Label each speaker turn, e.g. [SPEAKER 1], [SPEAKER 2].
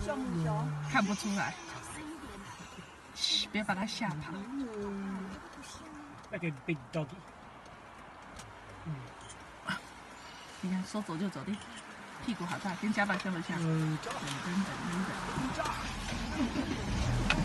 [SPEAKER 1] 小母小，
[SPEAKER 2] 看不出来。嘘，别把它吓跑。
[SPEAKER 3] 那个 big doggy。
[SPEAKER 2] 你看，说走就走的，屁股好大，跟家爸像不像？真的。